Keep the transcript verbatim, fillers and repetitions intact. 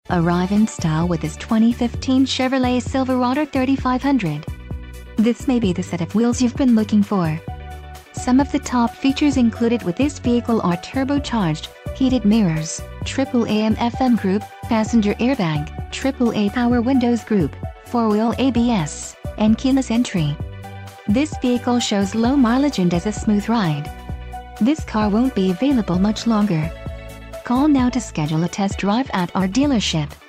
Arrive in style with this twenty fifteen Chevrolet Silverado thirty-five hundred. This may be the set of wheels you've been looking for. Some of the top features included with this vehicle are turbocharged, heated mirrors, triple A M F M group, passenger airbag, triple A power windows group, four-wheel A B S, and keyless entry. This vehicle shows low mileage and has a smooth ride. This car won't be available much longer. Call now to schedule a test drive at our dealership.